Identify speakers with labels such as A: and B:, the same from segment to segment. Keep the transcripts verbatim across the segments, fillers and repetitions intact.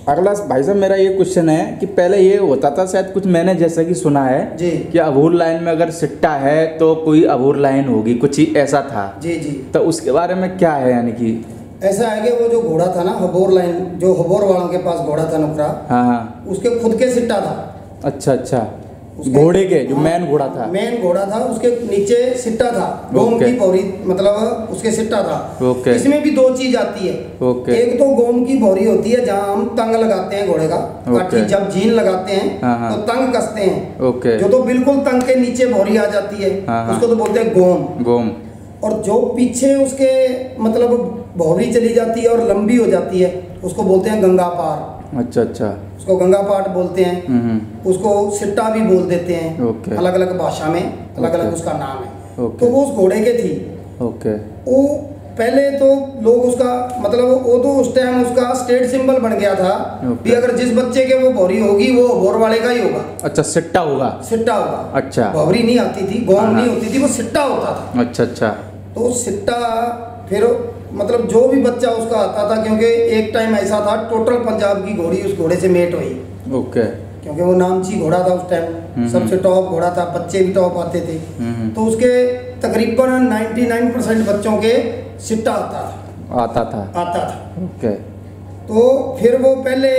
A: अगला भाई साहब मेरा ये क्वेश्चन है कि पहले ये होता था शायद कुछ मैंने जैसा कि सुना है
B: जी
A: कि अबूर लाइन में अगर सिट्टा है तो कोई अबूर लाइन होगी, कुछ ही ऐसा था।
B: जी जी
A: तो उसके बारे में क्या है, यानी कि
B: ऐसा है कि वो जो घोड़ा था ना हबोर लाइन, जो हबोर वालों के पास घोड़ा था नुकरा,
A: हाँ हाँ,
B: उसके खुद के सिट्टा था।
A: अच्छा अच्छा,
B: उसके-
A: घोड़े के जो
B: हाँ,
A: मेन घोड़ा था,
B: मेन घोड़ा था, उसके नीचे सिट्टा था, गोम
A: ओके।
B: की भौरी, मतलब उसके सिट्टा था।
A: ओके।
B: इसमें भी दो चीज आती है।
A: ओके।
B: एक तो गोम की भौरी होती है जहाँ हम तंग लगाते हैं घोड़े का, काठी जब जीन लगाते हैं
A: हाँ, हाँ।
B: तो तंग कसते हैं।
A: ओके।
B: जो तो बिल्कुल तंग के नीचे भौरी आ जाती है,
A: हाँ, हाँ।
B: उसको तो बोलते हैं गोम।
A: गोम।
B: और जो पीछे उसके मतलब भौरी चली जाती है और लंबी हो जाती है, उसको बोलते हैं गंगा पार।
A: अच्छा अच्छा,
B: उसको गंगा पाट बोलते हैं,
A: हम्म,
B: उसको सिट्टा भी बोल देते हैं।
A: ओके।
B: अलग अलग भाषा में अलग अलग
A: ओके।
B: उसका नाम है।
A: ओके।
B: तो वो उस घोड़े के थी।
A: ओके।
B: वो पहले तो लोग उसका मतलब वो तो उस टाइम उसका स्टेट सिंबल बन गया था
A: ओके।
B: कि अगर जिस बच्चे के वो भौरी होगी वो भौर वाले का ही होगा।
A: अच्छा, सिट्टा होगा,
B: सिट्टा होगा।
A: अच्छा।
B: भौरी नहीं आती थी, गोम
A: हाँ,
B: नहीं होती थी, वो सिट्टा होता था।
A: अच्छा अच्छा,
B: तो सिट्टा फिर मतलब जो भी बच्चा उसका आता था, क्योंकि एक टाइम ऐसा था टोटल पंजाब की घोड़ी उस घोड़े से मेट हुई,
A: ओके।
B: क्योंकि वो नामची घोड़ा था उस टाइम, सबसे टॉप घोड़ा था, बच्चे भी टॉप आते थे।
A: हम्म।
B: तो उसके तकरीबन निन्यानवे परसेंट बच्चों के सिट्टा आता था
A: आता था,
B: आता था।
A: ओके।
B: तो फिर वो पहले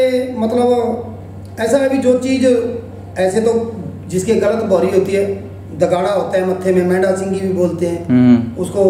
B: मतलब ऐसा है भी जो चीज़ ऐसे तो जिसके गलत भौरी होती है, दगाड़ा होता है मत्थे में, मेंढा सिंगी भी बोलते हैं
A: हम्म।
B: उसको,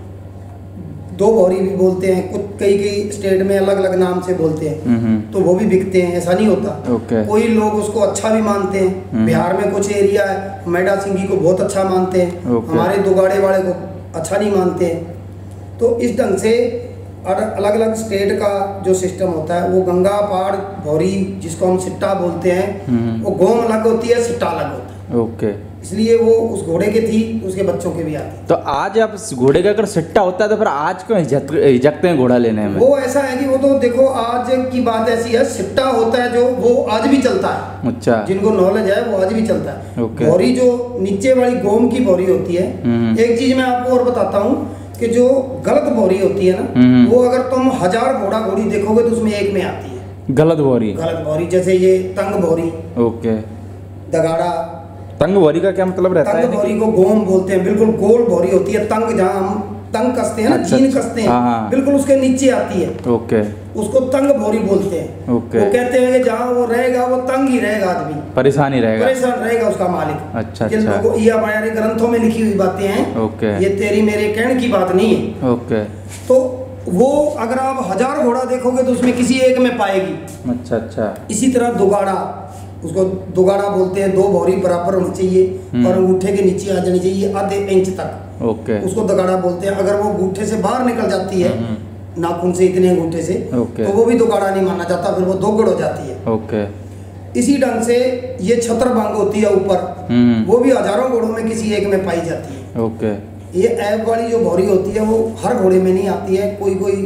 B: दो भौरी भी बोलते हैं, कुछ कई कई स्टेट में अलग अलग नाम से बोलते हैं।
A: हम्म।
B: तो वो भी बिकते हैं, ऐसा नहीं होता।
A: ओके।
B: कोई लोग उसको अच्छा भी मानते हैं। बिहार में कुछ एरिया है मेंढा सिंगी को बहुत अच्छा मानते हैं,
A: ओके।
B: हमारे दुगाड़े वाले को अच्छा नहीं मानते हैं। तो इस ढंग से अलग अलग स्टेट का जो सिस्टम होता है, वो गंगा पार भौरी जिसको हम सिट्टा बोलते हैं, वो गोम अलग होती है, सिट्टा अलग होता है।
A: ओके।
B: इसलिए वो उस घोड़े के थी, उसके बच्चों के भी आती।
A: तो आज आप इस घोड़े का अगर सिट्टा होता है तो फिर आज क्यों हिचक हिचकते हैं घोड़ा लेने में?
B: वो ऐसा है कि वो तो देखो आज की बात ऐसी है, सिट्टा होता है जो वो आज भी चलता है।
A: अच्छा,
B: जिनको नॉलेज है वो आज भी चलता है।
A: ओके।
B: भौरी जो नीचे वाली गोम की भौरी होती है,
A: हम्म।
B: एक चीज मैं आपको और बताता हूँ कि जो गलत भौरी होती है ना,
A: हम्म।
B: वो अगर तुम हजार घोड़ा घोड़ी देखोगे तो उसमें एक में आती है
A: गलत भौरी।
B: गलत भौरी। जैसे ये तंग भौरी,
A: ओके।
B: दगाड़ा।
A: तंग भौरी का क्या मतलब रहता है?
B: तंग भौरी को गोम बोलते हैं, बिल्कुल गोल भौरी होती है। तंग जहाँ हम तंग कसते हैं ना,
A: अच्छा,
B: जीन
A: अच्छा।
B: कसते हैं,
A: हाँ, हाँ।
B: बिल्कुल उसके नीचे आती है।
A: ओके।
B: उसको तंग भौरी बोलते हैं।
A: ओके।
B: वो कहते हैं कि जहाँ वो रहेगा वो तंग ही रहेगा, आदमी
A: परेशानी रहेगा।
B: परेशान रहेगा उसका मालिक।
A: अच्छा,
B: जिन
A: अच्छा।
B: लोगों ये हमारे ग्रंथों में लिखी हुई बातें हैं,
A: ओके।
B: ये तेरी मेरे कहने की बात नहीं है।
A: ओके।
B: तो वो अगर आप हजार घोड़ा देखोगे तो उसमें किसी एक में पाएगी।
A: अच्छा अच्छा।
B: इसी तरह दुगाड़ा, उसको दुगाड़ा बोलते हैं। दो भौरी बराबर होनी चाहिए और अंगूठे के नीचे आ जानी चाहिए आधे इंच तक,
A: ओके।
B: उसको दुगाड़ा बोलते हैं। अगर वो अंगूठे से बाहर निकल जाती है, नाखून से, इतने अंगूठे से,
A: ओके।
B: तो वो भी दुगाड़ा नहीं माना जाता, फिर वो दोगड़ हो जाती है।
A: ओके।
B: इसी ढंग से ये छत्रभंग होती है ऊपर,
A: हम्म।
B: वो भी हजारों घोड़ों में किसी एक में पाई जाती है।
A: ओके।
B: ये ऐब वाली जो भौरी होती है वो हर घोड़े में नहीं आती है, कोई कोई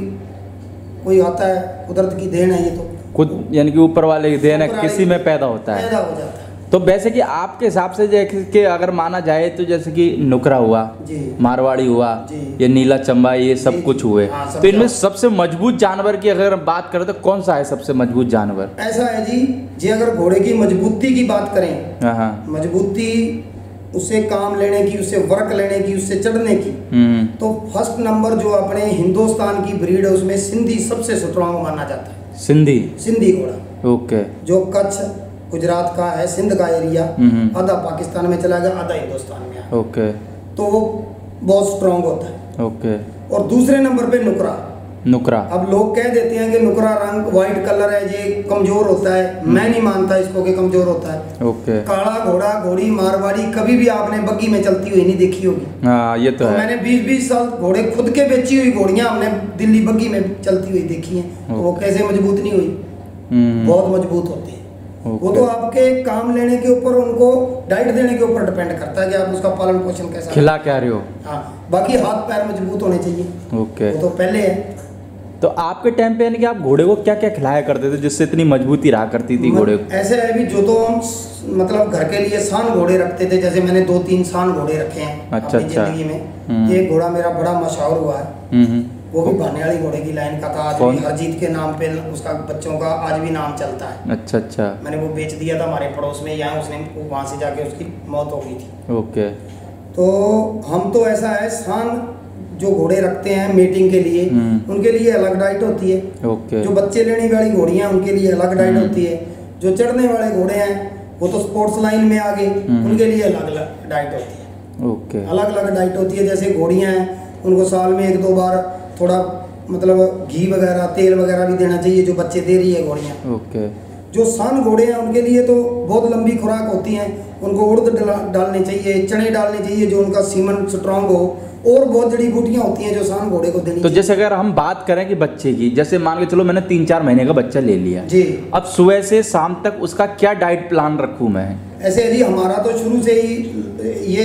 B: कोई आता है, कुदरत की देन है ये तो,
A: खुद यानी कि ऊपर वाले की देन है,
B: ऊपर वाले
A: किसी
B: की
A: में पैदा होता है।
B: पैदा हो जाता है।
A: तो वैसे कि आपके हिसाब से जैसे कि अगर माना जाए तो जैसे कि नुकरा हुआ,
B: जी
A: मारवाड़ी हुआ,
B: जी।
A: ये नीला चंबा, ये सब
B: जी,
A: कुछ
B: जी।
A: हुए,
B: हाँ, सब
A: तो इनमें
B: सब।
A: सबसे मजबूत जानवर की अगर बात करें तो कौन सा है सबसे मजबूत जानवर?
B: ऐसा है जी, जी अगर घोड़े की मजबूती की बात करें,
A: हाँ हाँ।
B: मजबूती उससे काम लेने की, उससे वर्क लेने की, उससे चढ़ने की,
A: हम्म।
B: तो फर्स्ट नंबर जो अपने हिंदुस्तान की ब्रीड है उसमें सिंधी सबसे स्ट्रॉन्ग माना जाता है।
A: सिंधी।
B: सिंधी घोड़ा
A: ओके।
B: जो कच्छ गुजरात का है, सिंध का एरिया,
A: हम्म।
B: आधा पाकिस्तान में चला गया, आधा हिंदुस्तान में आया,
A: ओके।
B: तो वो बहुत स्ट्रॉन्ग होता है।
A: ओके।
B: और दूसरे नंबर पे नुकरा।
A: नुकरा।
B: अब लोग कह देते हैं कि नुकरा रंग व्हाइट कलर है, ये कमजोर होता है। मैं नहीं मानता इसको कि कमजोर होता है।
A: ओके।
B: काला घोड़ा, घोड़ी मारवाड़ी कभी भी आपने बग्गी में चलती हुई नहीं देखी होगी।
A: हाँ ये तो
B: तो
A: है।
B: मैंने बीस बीस साल घोड़े खुद के बेची हुई घोड़ियां हमने दिल्ली बग्गी में चलती हुई देखी हैं, तो वो कैसे मजबूत नहीं हुई?
A: हम्म।
B: बहुत मजबूत होती है।
A: ओके।
B: वो तो आपके काम लेने के ऊपर, उनको डाइट देने के ऊपर डिपेंड करता है कि आप उसका पालन पोषण कैसा
A: खिला क्या रहे हो।
B: हाँ, बाकी हाथ पैर मजबूत होने चाहिए,
A: ओके।
B: वो तो पहले है।
A: तो आपके टाइम पे यानी कि आप घोड़े को क्या क्या खिलाया करते थे जिससे इतनी मजबूती रहा करती थी घोड़े को?
B: ऐसे है भी जो तो हम मतलब घर के लिए शान घोड़े रखते थे, जैसे मैंने दो तीन शान घोड़े रखे हैं
A: अच्छा,
B: अपनी
A: अच्छा।
B: जिंदगी
A: हम्म।
B: में। एक घोड़ा मेरा बड़ा मशहूर हुआ है,
A: हम्म।
B: वो भी भाने वाली घोड़े की लाइन का था। आज
A: कौन?
B: भी हरजीत के नाम पे उसका बच्चों का आज भी नाम चलता है।
A: अच्छा अच्छा।
B: मैंने वो बेच दिया था हमारे पड़ोस में, यहाँ उसने वहाँ से जाके उसकी मौत हो गई थी।
A: ओके।
B: तो हम तो ऐसा है, शान जो घोड़े रखते हैं मीटिंग के लिए,
A: हम्म।
B: उनके लिए अलग डाइट होती है।
A: ओके।
B: जो बच्चे लेने वाली घोड़ियाँ उनके लिए अलग डाइट
A: हम्म।
B: होती है। जो चढ़ने वाले घोड़े हैं वो तो स्पोर्ट्स लाइन में आ गए,
A: हम्म।
B: उनके लिए अलग अलग डाइट होती है।
A: ओके।
B: अलग अलग डाइट होती है। जैसे घोड़ियाँ हैं उनको साल में एक दो बार थोड़ा मतलब घी वगैरह तेल वगैरह भी देना चाहिए, जो बच्चे दे रही है घोड़ियाँ।
A: ओके।
B: जो सान घोड़े हैं उनके लिए तो बहुत लंबी खुराक होती है। उनको उड़द डला- डालने चाहिए, चने डालने चाहिए, जो उनका सीमन स्ट्रांग हो, और बहुत जड़ी बूटियाँ होती हैं जो सान घोड़े को देनी
A: तो जैसे अगर हम बात करें कि बच्चे की, जैसे मान के चलो मैंने तीन चार महीने का बच्चा ले लिया
B: जी।
A: अब सुबह से शाम तक उसका क्या डाइट प्लान रखूं मैं?
B: ऐसे है जी, हमारा तो शुरू से ही ये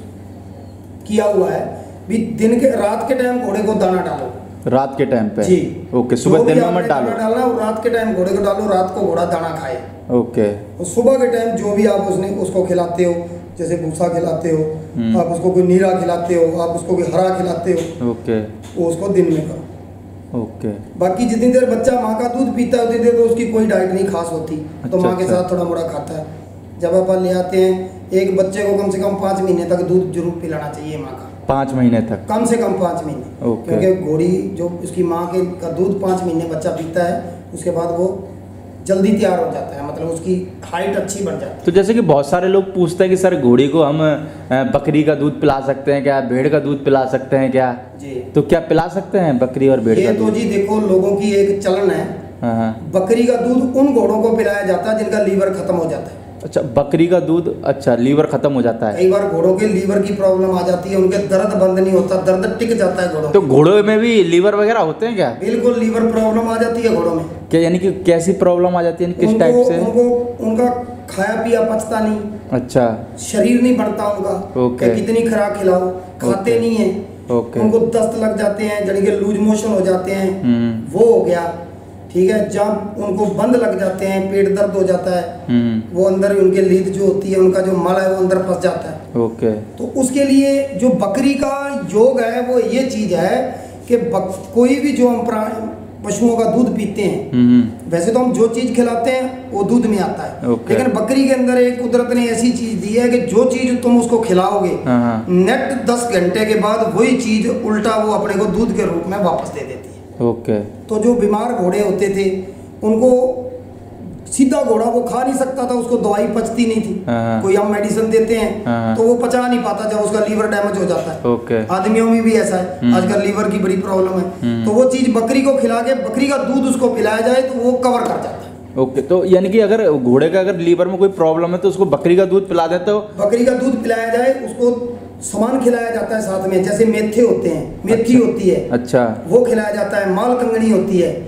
B: किया हुआ है भी दिन के रात के टाइम घोड़े को दाना डालो।
A: रात के टाइम पे?
B: जी।
A: ओके।
B: जो
A: सुबह
B: भी
A: दिन में
B: आपने
A: मत डालो?
B: दाना डालना और रात के टाइम घोड़े को डालो, रात को घोड़ा दाना खाए।
A: ओके।
B: और सुबह के टाइम जो भी आप उसने उसको खिलाते हो, जैसे भूसा खिलाते हो,
A: हम्म।
B: आप उसको कोई नीरा खिलाते हो, आप उसको कोई हरा खिलाते हो,
A: ओके।
B: वो उसको दिन में करो।
A: ओके।
B: बाकी जितनी देर बच्चा माँ का दूध पीता है उतनी देर तो उसकी कोई डाइट नहीं खास होती, तो
A: अच्छा,
B: माँ के
A: अच्छा।
B: साथ थोड़ा मोड़ा खाता है। जब अपन ले आते हैं, एक बच्चे को कम से कम पाँच महीने तक दूध जरूर पिलाना चाहिए माँ का।
A: पाँच महीने तक?
B: कम से कम पाँच महीने।
A: ओके।
B: क्योंकि घोड़ी जो उसकी माँ के का दूध पाँच महीने बच्चा पीता है, उसके बाद वो जल्दी तैयार हो जाता है, मतलब उसकी हाइट अच्छी बढ़ जाती है।
A: तो जैसे कि बहुत सारे लोग पूछते हैं कि सर घोड़ी को हम अ, बकरी का दूध पिला सकते हैं क्या, भेड़ का दूध पिला सकते हैं क्या?
B: जी।
A: तो क्या पिला सकते हैं बकरी और भेड़
B: ये
A: का
B: तो
A: दूध?
B: जी देखो, लोगों की एक चलन है,
A: हाँ हाँ।
B: बकरी का दूध उन घोड़ों को पिलाया जाता है जिनका लीवर खत्म हो जाता है।
A: अच्छा, बकरी का दूध, अच्छा लीवर खत्म हो जाता है?
B: कई बार घोड़ों के लीवर की प्रॉब्लम आ जाती है, उनके दर्द बंद नहीं होता, दर्द टिक जाता है घोड़ों
A: तो
B: में।
A: घोड़ों में भी लीवर वगैरह होते हैं क्या?
B: बिल्कुल लीवर प्रॉब्लम आ जाती है घोड़ों में।
A: क्या यानी कि कैसी प्रॉब्लम आ जाती है, यानी किस टाइप
B: उनको
A: से?
B: उनको उनका खाया पिया पचता नहीं,
A: अच्छा।
B: शरीर नहीं बढ़ता उनका।
A: ओके।
B: कि कितनी खुराक खिलाओ, खाते
A: ओके।
B: नहीं है।
A: ओके।
B: उनको दस्त लग जाते हैं, यानी कि लूज मोशन हो जाते हैं,
A: हम्म।
B: वो हो गया। ठीक है, जब उनको बंद लग जाते हैं, पेट दर्द हो जाता है,
A: हम्म।
B: वो अंदर उनके लीद जो होती है, उनका जो मल है वो अंदर फंस जाता है।
A: ओके।
B: तो उसके लिए जो बकरी का योग है वो ये चीज है कि बक, कोई भी जो हम प्राणी पशुओं का दूध पीते हैं,
A: हम्म।
B: वैसे तो हम जो चीज खिलाते हैं वो दूध में आता है,
A: ओके।
B: लेकिन बकरी के अंदर एक कुदरत ने ऐसी चीज दी है कि जो चीज तुम उसको खिलाओगे,
A: हाँ हाँ।
B: नेट दस घंटे के बाद वही चीज उल्टा वो अपने को दूध के रूप में वापस दे देती है।
A: ओके।
B: तो जो बीमार घोड़े होते थे उनको सीधा घोड़ा वो खा नहीं सकता था, उसको दवाई पचती नहीं थी।
A: हाँ।
B: कोई हम मेडिसिन देते हैं
A: हाँ।
B: तो वो पचा नहीं पाता जब उसका लीवर डैमेज हो जाता है।
A: ओके।
B: आदमियों में भी ऐसा है,
A: हम्म।
B: आजकल लीवर की बड़ी प्रॉब्लम है,
A: हम्म।
B: तो वो चीज बकरी को खिला के बकरी का दूध उसको पिलाया जाए तो वो कवर कर जाता है।
A: ओके। तो यानी कि अगर घोड़े का अगर लीवर में कोई प्रॉब्लम है तो उसको बकरी का दूध पिला देते हो?
B: बकरी का दूध पिलाया जाए, उसको सामान खिलाया जाता है साथ में, जैसे मेथे होते हैं, मेथी
A: अच्छा।
B: होती है,
A: अच्छा।
B: वो खिलाया जाता है, माल कंगनी होती है,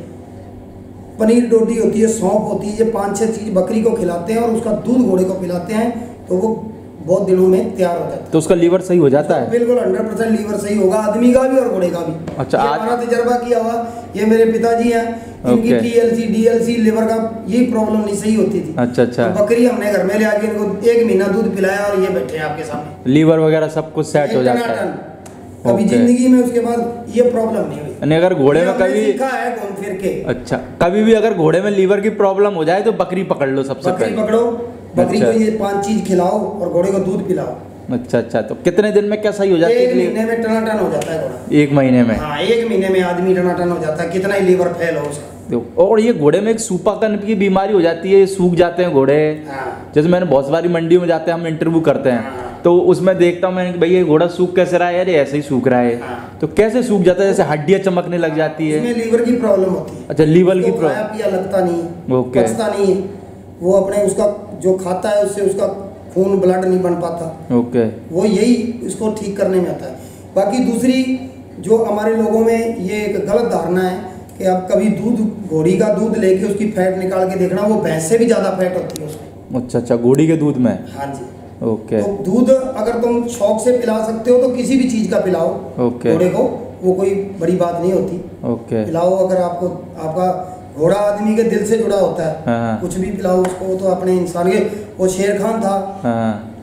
B: पनीर डोडी होती है, सौंफ होती है, ये पांच छह चीज बकरी को खिलाते हैं और उसका दूध घोड़े को पिलाते हैं तो वो बहुत दिनों में तैयार हो जाता है।
A: तो उसका लीवर सही हो जाता है?
B: बिल्कुल हंड्रेड परसेंट लीवर सही होगा, आदमी का भी और घोड़े का भी।
A: अच्छा,
B: ये
A: आज-
B: हमारा तजर्बा किया हुआ, ये मेरे पिताजी हैं, इनकी
A: ओके।
B: टीएलसी डीएलसी लीवर का यही प्रॉब्लम नहीं सही होती थी।
A: अच्छा अच्छा।
B: तो बकरी हमने घर में ले आके इनको एक महीना दूध पिलाया और ये बैठे हैं आपके सामने,
A: लीवर वगैरह सब कुछ सेट हो
B: एक
A: जाता है?
B: टनाटन। कभी
A: ओके।
B: जिंदगी में उसके बाद ये प्रॉब्लम नहीं हुई।
A: यानी अगर घोड़े
B: ये
A: में
B: हमने
A: कभी,
B: सीखा है घूम फिर के।
A: अच्छा, कभी भी अगर घोड़े में लीवर की प्रॉब्लम हो जाए तो बकरी पकड़ लो सबसे
B: बकरी
A: पहले?
B: पकड़ो, बकरी
A: अच्छा।
B: को ये पांच चीज खिलाओ और घोड़े को दूध पिलाओ।
A: अच्छा अच्छा। तो कितने दिन में क्या सही हो जाती
B: एक
A: है?
B: महीने में टनाटन हो जाता है घोड़ा।
A: एक महीने में?
B: हाँ, एक महीने में आदमी टनाटन हो जाता है, कितना ही लीवर फेल हो उसका।
A: देखो, और ये घोड़े में एक सूपाकन की बीमारी हो जाती है, सूख जाते हैं घोड़े।
B: हाँ।
A: जैसे मैंने बहुत सारी मंडियों में जाते हैं, हम इंटरव्यू करते हैं,
B: हाँ।
A: तो उसमें देखता हूँ मैं कि भाई ये घोड़ा सूख कैसे रहा है यार, ये ऐसे ही सूख रहा है।
B: हाँ।
A: तो कैसे सूख जाता है? जैसे हड्डियां चमकने लग जाती है?
B: उसमें लीवर की प्रॉब्लम होती है।
A: अच्छा, लीवर की
B: उसको खाया
A: प्रॉब्लम।
B: पिया लगता नहीं,
A: ओके।
B: पचता नहीं है, वो अपने उसका जो खाता है उससे उसका खून ब्लड नहीं बन पाता।
A: ओके।
B: वो यही इसको ठीक करने में आता है। बाकी दूसरी जो हमारे लोगों में ये एक गलत धारणा है कि आप कभी दूध घोड़ी का दूध लेके उसकी फैट निकाल के देखना, वो भैंस से भी ज्यादा फैट होती है उसमें।
A: अच्छा अच्छा, घोड़ी के दूध में?
B: हाँ जी।
A: ओके।
B: तो दूध अगर तुम शौक से पिला सकते हो तो किसी भी चीज का पिलाओ
A: ओके।
B: घोड़े को, वो कोई बड़ी बात नहीं होती।
A: ओके।
B: पिलाओ, अगर आपको आपका घोड़ा आदमी के दिल से जुड़ा होता है,
A: हाँ।
B: कुछ भी पिलाओ उसको। तो अपने इंसान के, वो शेर खान था,
A: हाँ।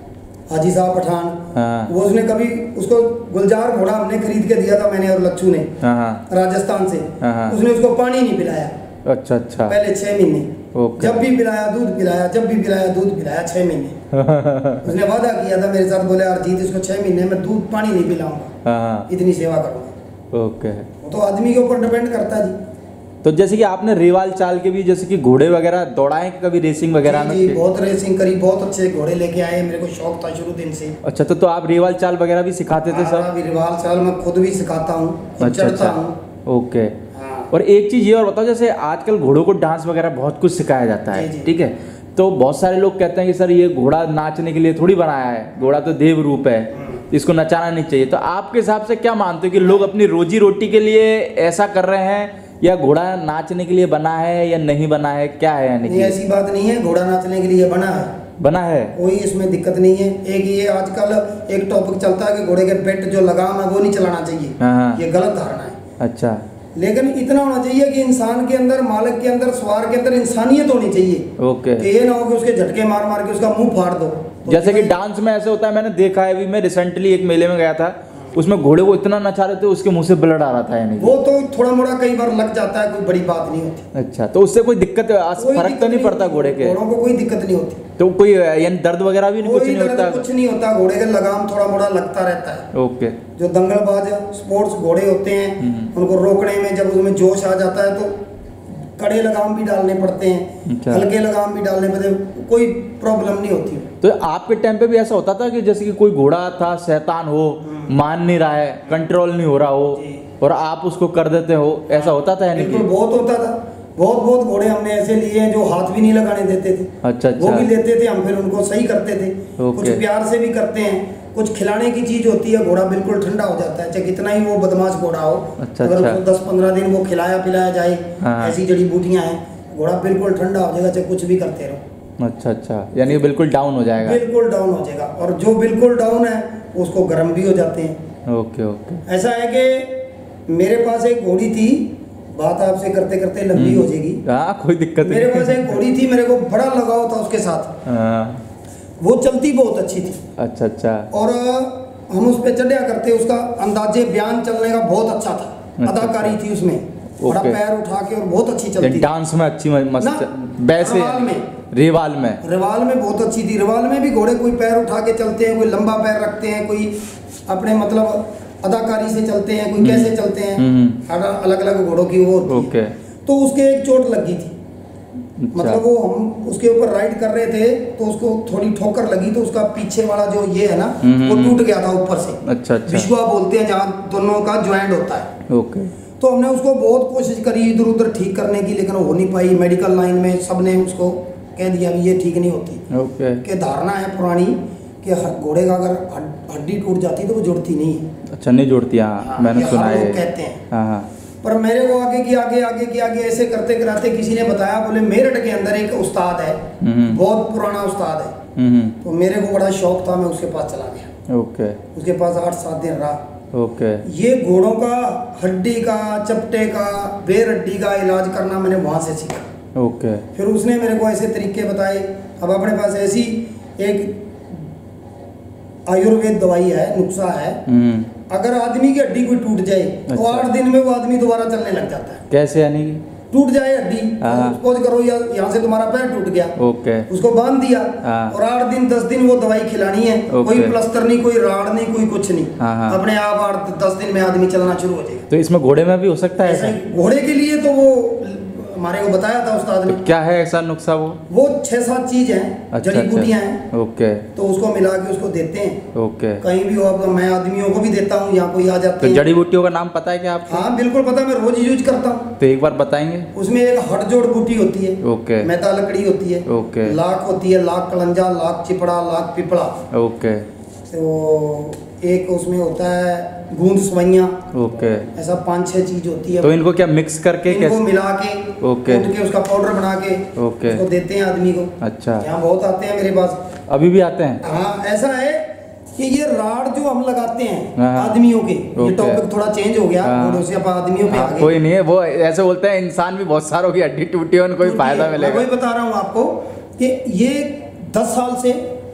B: हाजी साहब पठान,
A: हाँ।
B: वो उसने कभी उसको गुलजार घोड़ा हमने खरीद के दिया था मैंने और लच्छू ने,
A: हाँ।
B: राजस्थान से।
A: हाँ।
B: उसने उसको पानी नहीं पिलाया।
A: अच्छा अच्छा।
B: पहले छह महीने
A: ओके।
B: जब भी पिलाया दूध पिलाया, जब भी पिलाया दूध पिलाया, छह महीने उसने वादा किया था मेरे साथ, बोले अरिजीत इसको छह महीने में दूध पानी नहीं पिलाऊंगा,
A: हाँ।
B: इतनी सेवा करूंगा।
A: ओके।
B: वो तो आदमी के ऊपर डिपेंड करता है जी।
A: तो जैसे कि आपने रेवाल चाल के भी जैसे कि घोड़े वगैरह दौड़ाए कि कभी रेसिंग वगैरह में?
B: जी, बहुत रेसिंग करी, बहुत अच्छे घोड़े लेके आए, मेरे को शौक था शुरू दिन से।
A: अच्छा, तो तो आप रेवाल चाल वगैरह भी सिखाते थे सब?
B: रेवाल चाल मैं खुद भी सिखाता हूँ,
A: अच्छा
B: चढ़ता
A: अच्छा।
B: हूँ।
A: ओके।
B: हाँ।
A: और एक चीज़ ये और बताओ, जैसे आजकल घोड़ों को डांस वगैरह बहुत कुछ सिखाया जाता है,
B: जी, जी।
A: ठीक है, तो बहुत सारे लोग कहते हैं कि सर ये घोड़ा नाचने के लिए थोड़ी बनाया है, घोड़ा तो देव रूप है, इसको नचाना नहीं चाहिए। तो आपके हिसाब से क्या मानते हो कि लोग अपनी रोजी रोटी के लिए ऐसा कर रहे हैं या घोड़ा नाचने के लिए बना है या नहीं बना है, क्या है? यानी
B: नहीं, ऐसी बात नहीं है, घोड़ा नाचने के लिए बना है,
A: बना है,
B: कोई इसमें दिक्कत नहीं है। एक ये आजकल एक टॉपिक चलता है कि घोड़े के पेट जो लगाम है वो नहीं चलाना चाहिए,
A: हाँ।
B: ये गलत धारणा है।
A: अच्छा।
B: लेकिन इतना होना चाहिए कि इंसान के अंदर, मालिक के अंदर, सवार के अंदर इंसानियत होनी चाहिए।
A: ओके।
B: कि ये ना हो कि उसके झटके मार मार के उसका मुंह फाड़ दो। तो
A: जैसे कि डांस में ऐसे होता है, मैंने देखा है, अभी मैं रिसेंटली एक मेले में गया था, उसमें घोड़े को इतना नचा रहे थे उसके मुंह से ब्लड आ रहा था, यानी
B: वो तो थोड़ा मोड़ा कई बार लग जाता है, कोई बड़ी बात नहीं होती।
A: अच्छा, तो उससे कोई दिक्कत,
B: कोई
A: फर्क
B: दिक्कत
A: तो नहीं पड़ता घोड़े के?
B: घोड़ों को कोई दिक्कत नहीं होती,
A: तो कोई यानी दर्द वगैरह भी नहीं, कुछ
B: कोई
A: नहीं
B: दर्द
A: होता?
B: कुछ नहीं होता, घोड़े का लगाम थोड़ा मोड़ा लगता रहता है।
A: ओके।
B: जो दंगलबाज स्पोर्ट्स घोड़े होते हैं, उनको रोकने में जब उसमें जोश आ जाता है तो कड़े लगाम भी डालने पड़ते हैं,
A: अच्छा।
B: हल्के लगाम भी डालने पड़ते हैं, कोई प्रॉब्लम नहीं होती।
A: तो आपके टाइम पे भी ऐसा होता था कि जैसे कि कोई घोड़ा था, शैतान हो, मान नहीं रहा है, कंट्रोल नहीं हो रहा हो, और आप उसको कर देते हो, ऐसा होता था? यानी
B: बिल्कुल, बहुत होता था। बहुत बहुत घोड़े हमने ऐसे लिए हैं जो हाथ भी नहीं लगाने देते थे।
A: अच्छा
B: वो
A: अच्छा।
B: भी लेते थे हम, फिर उनको सही करते थे।
A: ओके।
B: कुछ प्यार से भी करते हैं, कुछ खिलाने की चीज होती है, घोड़ा बिल्कुल ठंडा हो जाता है, चाहे कितना ही वो बदमाश घोड़ा हो।
A: अच्छा
B: अगर
A: अच्छा।
B: उसको दस पंद्रह दिन वो खिलाया पिलाया जाए,
A: हाँ।
B: ऐसी जड़ी बूटियां हैं, घोड़ा बिल्कुल ठंडा हो जाएगा, चाहे कुछ भी करते रहो।
A: अच्छा अच्छा, यानी बिल्कुल डाउन हो जाएगा?
B: बिल्कुल डाउन हो जाएगा, और जो बिल्कुल डाउन है उसको गर्म भी हो जाते हैं।
A: Okay okay.
B: ऐसा है कि मेरे पास एक घोड़ी थी, बात आपसे करते करते लंबी हो जाएगी।
A: हाँ, कोई दिक्कत नहीं।
B: मेरे पास एक घोड़ी थी, मेरे को बड़ा लगाव था उसके साथ।
A: हाँ।
B: वो चलती बहुत अच्छी थी,
A: अच्छा अच्छा।
B: और हम उस पर चढ़ा करते, उसका अंदाजे बयान चलने का बहुत अच्छा था,
A: अच्छा,
B: अदाकारी थी उसमें, बड़ा
A: ओके।
B: पैर उठा के, और बहुत अच्छी चलती थी।
A: डांस में अच्छी मस्त,
B: ना,
A: वैसे
B: रेवाल में
A: रेवाल में
B: रेवाल में बहुत अच्छी थी। रेवाल में भी घोड़े कोई पैर उठा के चलते हैं, कोई लंबा पैर रखते हैं, कोई अपने मतलब अदाकारी से चलते हैं, कोई कैसे चलते हैं, अलग अलग घोड़ों की वो होती है।
A: ओके।
B: तो उसके एक चोट लगी थी,
A: अच्छा।
B: मतलब वो हम उसके ऊपर राइड कर रहे थे तो उसको थोड़ी ठोकर लगी, तो उसका पीछे वाला जो ये है ना वो टूट गया था ऊपर से।
A: अच्छा अच्छा।
B: विश्वा बोलते हैं जहाँ दोनों का ज्वाइंट होता है।
A: ओके।
B: तो हमने उसको बहुत कोशिश करी इधर उधर ठीक करने की, लेकिन हो नहीं पाई। मेडिकल लाइन में सबने उसको कह दिया भी ये ठीक नहीं होती।
A: ओके।
B: कि धारणा है पुरानी कि हर घोड़े का अगर हड- हड्डी टूट जाती तो वो जुड़ती नहीं है।
A: अच्छा, नहीं जुड़ती? हाँ,
B: हाँ,
A: मैंने
B: ये
A: सुना
B: हर
A: है।
B: लोग कहते हैं।
A: हाँ हाँ।
B: पर मेरे को आगे की आगे आगे की आगे ऐसे करते कराते किसी ने बताया, बोले मेरठ के अंदर एक उस्ताद है,
A: हम्म।
B: बहुत पुराना उस्ताद है।
A: हम्म।
B: तो मेरे को बड़ा शौक था, मैं उसके पास चला गया।
A: ओके
B: उसके पास आठ सात दिन रहा।
A: ओके।
B: ये घोड़ों का हड्डी का, चपटे का, बेर हड्डी का इलाज करना मैंने वहाँ से सीखा।
A: ओके।
B: फिर उसने मेरे को ऐसे तरीके बताए। अब अपने पास ऐसी एक आयुर्वेद दवाई है, नुस्खा है,
A: हम्म।
B: अगर आदमी की हड्डी कोई टूट जाए तो
A: अच्छा।
B: आठ दिन में वो आदमी दोबारा चलने लग जाता है।
A: कैसे यानी कि?
B: टूट जाए हड्डी,
A: हाँ।
B: सपोज करो या यहाँ से तुम्हारा पैर टूट गया,
A: ओके।
B: उसको बांध दिया,
A: हाँ।
B: और आठ दिन दस दिन वो दवाई खिलानी है।
A: ओके।
B: कोई प्लास्टर नहीं, कोई राड़ नहीं, कोई कुछ नहीं,
A: हाँ, हाँ।
B: अपने आप आठ दस दिन में आदमी चलना शुरू हो जाएगा।
A: तो इसमें घोड़े में भी हो सकता है
B: ऐसा
A: ऐसा?
B: ही घोड़े के लिए तो वो हमारे को बताया था उस्ताद ने।
A: तो क्या है ऐसा नुस्खा वो?
B: वो छह सात चीज हैं,
A: अच्छा,
B: जड़ी बूटियां
A: अच्छा।
B: हैं,
A: ओके
B: तो उसको मिला के उसको देते हैं।
A: ओके।
B: कहीं भी हो आप, मैं आदमियों को भी देता हूँ, यहाँ कोई आ जाते
A: तो
B: हैं।
A: जड़ी बूटियों का नाम पता है क्या आपको?
B: हाँ बिल्कुल पता, मैं रोज यूज करता हूँ।
A: तो एक बार बताएंगे।
B: उसमें एक हटजोड़ बूटी होती है,
A: ओके।
B: मैदा लकड़ी होती है,
A: ओके।
B: लाख होती है, लाख कलंजा, लाख चिपड़ा, लाख पिपड़ा।
A: ओके।
B: तो एक उसमें होता है गूंद सवैयाँ,
A: ओके।
B: ऐसा पांच छह चीज होती है।
A: तो इनको क्या मिक्स करके
B: इनको
A: कैसे?
B: मिला के,
A: ओके।
B: कूट के उसका पाउडर बना के
A: ओके।
B: उसको देते हैं आदमी को।
A: अच्छा।
B: यहाँ बहुत आते हैं मेरे पास।
A: अभी भी आते हैं?
B: हाँ, ऐसा है कि ये राड जो हम लगाते हैं
A: हाँ।
B: आदमियों के, ये
A: ओके।
B: टॉपिक थोड़ा चेंज हो गया,
A: हाँ।
B: घोड़ों से अब आदमियों पे आ
A: हाँ,
B: गए।
A: कोई नहीं है, वो ऐसे बोलते हैं इंसान भी बहुत सारों की हड्डी टूटी है, उनको कोई
B: तो
A: फायदा
B: ये-
A: मिलेगा।
B: मैं वही बता रहा हूँ आपको कि ये दस साल से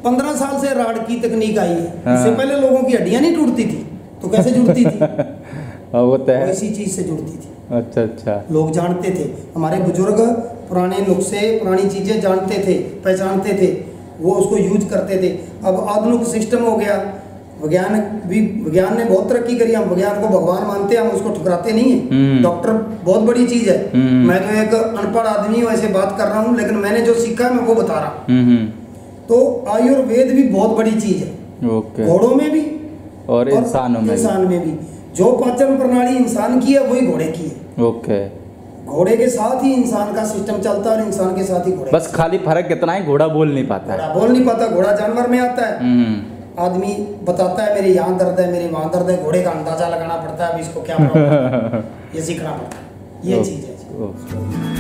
B: पंद्रह साल से राड की तकनीक आई है।
A: हाँ।
B: उससे पहले लोगों की हड्डियां नहीं टूटती थी, तो कैसे जुड़ती थी?
A: हाँ, वो तो है।
B: इसी चीज से जुड़ती थी।
A: अच्छा अच्छा।
B: लोग जानते थे, हमारे बुजुर्ग पुराने नुस्खे पुरानी चीजें जानते थे, पहचानते थे, वो उसको यूज करते थे। अब आधुनिक सिस्टम हो गया, विज्ञान भी विज्ञान ने बहुत तरक्की करी। हम विज्ञान को भगवान मानते हैं, हम उसको ठुकराते नहीं है। डॉक्टर बहुत बड़ी चीज है। मैं तो एक अनपढ़ आदमी हूँ, ऐसे बात कर रहा हूँ, लेकिन मैंने जो सीखा है मैं वो बता रहा हूँ। तो आयुर्वेद भी बहुत बड़ी चीज है।
A: ओके।
B: घोड़ों में भी
A: और इंसानों में
B: इंसान में भी जो पाचन प्रणाली इंसान की है वही घोड़े की है।
A: ओके।
B: घोड़े के साथ ही इंसान का सिस्टम चलता है और इंसान के साथ ही घोड़े।
A: बस खाली फर्क कितना है, घोड़ा बोल नहीं पाता है।
B: घोड़ा बोल नहीं पाता, घोड़ा जानवर में आता है। आदमी बताता है मेरे यहाँ दर्द है, मेरे वहाँ दर्द है, घोड़े का अंदाजा लगाना पड़ता है, अब इसको क्या प्रॉब्लम है, ये सीखना पड़ता है। ये चीज है।